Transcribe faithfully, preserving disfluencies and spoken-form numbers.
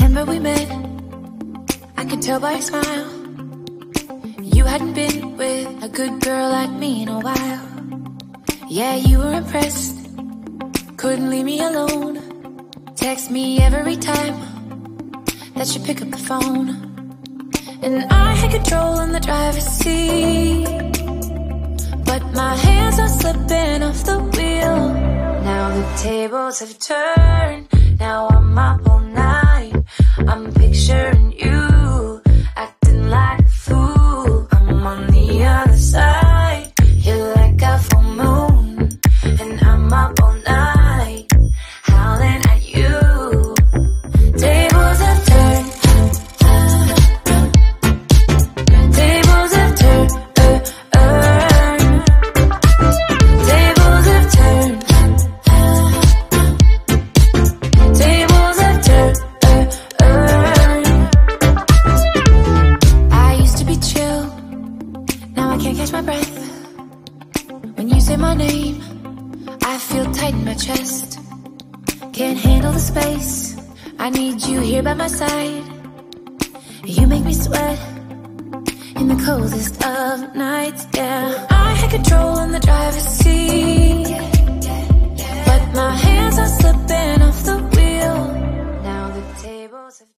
remember we met, I could tell by your smile. You hadn't been with a good girl like me in a while. Yeah, you were impressed, couldn't leave me alone. Text me every time that you pick up the phone. And I had control in the driver's seat, but my hands are slipping off the wheel. Now the tables have turned, now I'm up all night. I'm picturing you, acting like a fool. I'm on the other side, you're like a full moon, and I'm up all night, howling at you. Tables have turned, tables have turned, uh, uh. Tables have turned, tables have turned, uh, uh. I used to be chill, now I can't catch my breath. When you say my name, I feel tight in my chest. Can't handle the space, I need you here by my side. You make me sweat in the coldest of nights, yeah. I had control in the driver's seat, but my